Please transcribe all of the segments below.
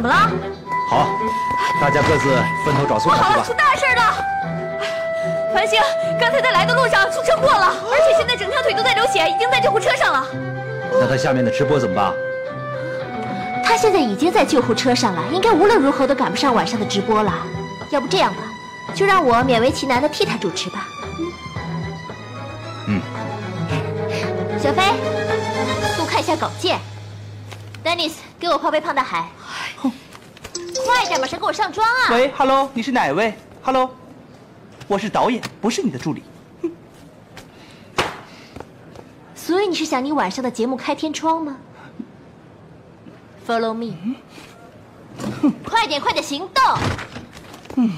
么了？ 好，大家各自分头找苏卡去吧。 不好了，出大事了！繁星刚才在来的路上出车祸了，而且现在整条腿都在流血，已经在救护车上了。 那他下面的直播怎么办？ 他现在已经在救护车上了，应该无论如何都赶不上晚上的直播了。要不这样吧，就让我勉为其难的替他主持吧。小飞，速看一下稿件。Dennis， 给我泡杯胖大海。快点，马上给我上妆啊！ 喂 ，Hello， 你是哪位 ？Hello， 我是导演，不是你的助理。 所以你是想你晚上的节目开天窗吗 ？Follow me。快点，快点行动！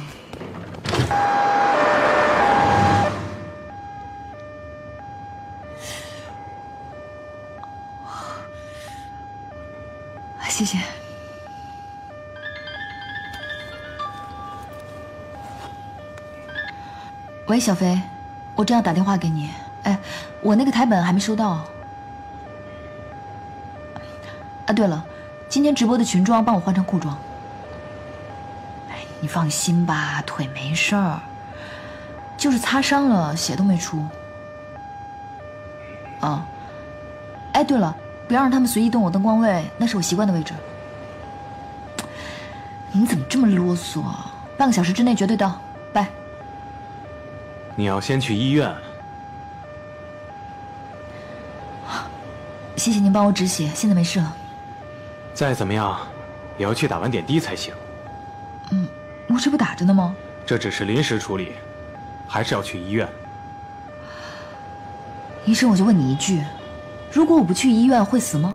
谢谢。喂，小飞，我正要打电话给你。哎，我那个台本还没收到。啊，对了，今天直播的裙装帮我换成裤装。哎，你放心吧，腿没事儿，就是擦伤了，血都没出。哦，哎，对了。不要让他们随意动我灯光位，那是我习惯的位置。你怎么这么啰嗦啊？半个小时之内绝对到，拜。 你要先去医院。 谢谢您帮我止血，现在没事了。 再怎么样，也要去打完点滴才行。 我这不打着呢吗？ 这只是临时处理，还是要去医院。 医生，我就问你一句。如果我不去医院会死吗？